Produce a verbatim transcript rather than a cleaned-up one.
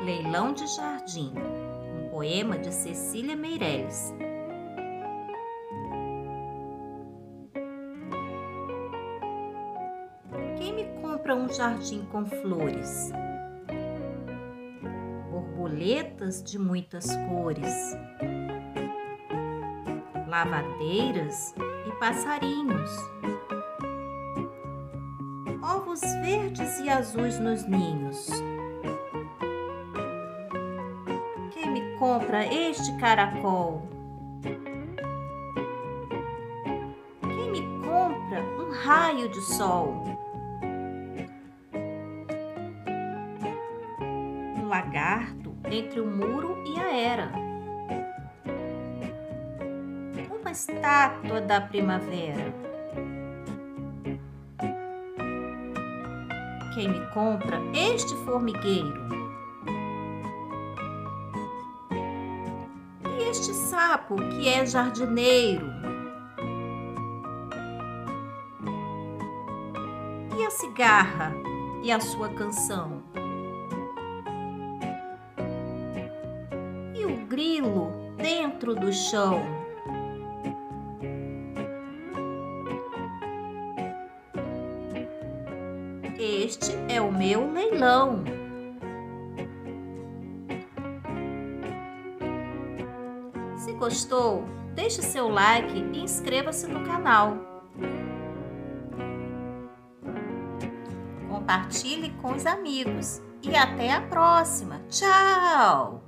Leilão de Jardim, um poema de Cecília Meirelles. Quem me compra um jardim com flores? Borboletas de muitas cores, lavadeiras e passarinhos, ovos verdes e azuis nos ninhos. Quem me compra este caracol? Quem me compra um raio de sol? Um lagarto entre o muro e a era, uma estátua da primavera. Quem me compra este formigueiro? E este sapo que é jardineiro? E a cigarra e a sua canção? E o grilo dentro do chão? Este é o meu leilão. Se gostou, deixe seu like e inscreva-se no canal. Compartilhe com os amigos e até a próxima. Tchau!